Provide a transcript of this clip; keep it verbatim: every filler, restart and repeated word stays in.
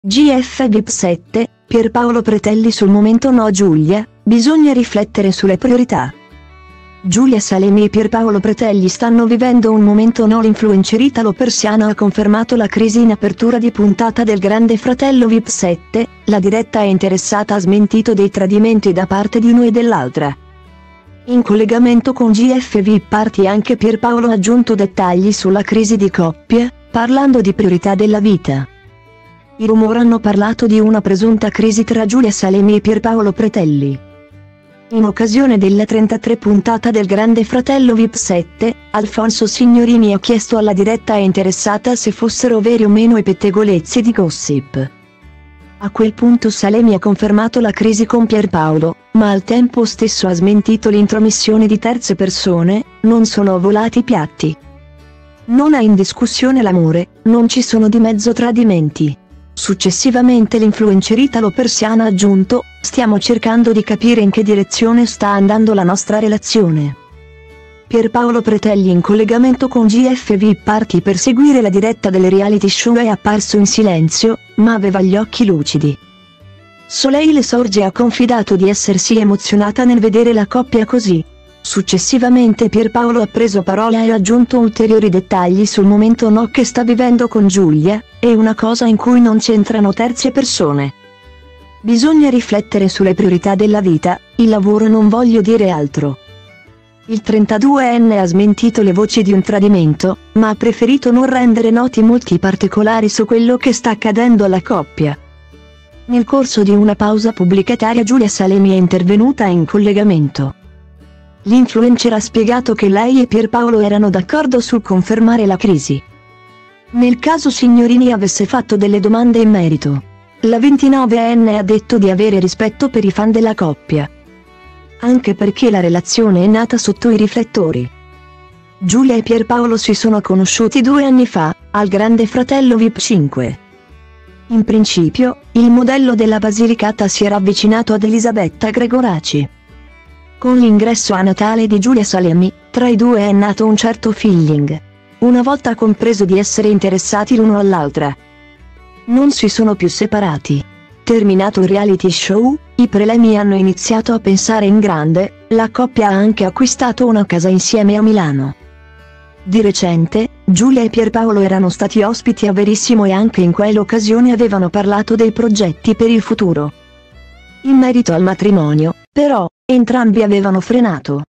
G F V I P sette, Pierpaolo Pretelli sul momento no Giulia, bisogna riflettere sulle priorità. Giulia Salemi e Pierpaolo Pretelli stanno vivendo un momento no. L'influencer italo-persiano ha confermato la crisi in apertura di puntata del Grande Fratello V I P sette, la diretta è interessata ha smentito dei tradimenti da parte di uno e dell'altra. In collegamento con G F V I P Party anche Pierpaolo ha aggiunto dettagli sulla crisi di coppia, parlando di priorità della vita. I rumor hanno parlato di una presunta crisi tra Giulia Salemi e Pierpaolo Pretelli. In occasione della trentatré puntata del Grande Fratello V I P sette, Alfonso Signorini ha chiesto alla diretta interessata se fossero veri o meno i pettegolezzi di gossip. A quel punto Salemi ha confermato la crisi con Pierpaolo, ma al tempo stesso ha smentito l'intromissione di terze persone, non sono volati i piatti. Non è in discussione l'amore, non ci sono di mezzo tradimenti. Successivamente l'influencer italo-persiana ha aggiunto, stiamo cercando di capire in che direzione sta andando la nostra relazione. Pierpaolo Pretelli in collegamento con G F V I P Party per seguire la diretta del reality show è apparso in silenzio, ma aveva gli occhi lucidi. Soleil Sorge ha confidato di essersi emozionata nel vedere la coppia così. Successivamente Pierpaolo ha preso parola e ha aggiunto ulteriori dettagli sul momento no che sta vivendo con Giulia, e una cosa in cui non c'entrano terze persone. Bisogna riflettere sulle priorità della vita, il lavoro non voglio dire altro. Il trentaduenne ha smentito le voci di un tradimento, ma ha preferito non rendere noti molti particolari su quello che sta accadendo alla coppia. Nel corso di una pausa pubblicitaria Giulia Salemi è intervenuta in collegamento. L'influencer ha spiegato che lei e Pierpaolo erano d'accordo sul confermare la crisi. Nel caso Signorini avesse fatto delle domande in merito. La ventinovenne ha detto di avere rispetto per i fan della coppia. Anche perché la relazione è nata sotto i riflettori. Giulia e Pierpaolo si sono conosciuti due anni fa, al Grande Fratello V I P cinque. In principio, il modello della Basilicata si era avvicinato ad Elisabetta Gregoraci. Con l'ingresso a Natale di Giulia Salemi, tra i due è nato un certo feeling. Una volta compreso di essere interessati l'uno all'altra. Non si sono più separati. Terminato il reality show, i prelemi hanno iniziato a pensare in grande, la coppia ha anche acquistato una casa insieme a Milano. Di recente, Giulia e Pierpaolo erano stati ospiti a Verissimo e anche in quell'occasione avevano parlato dei progetti per il futuro. In merito al matrimonio, però, entrambi avevano frenato.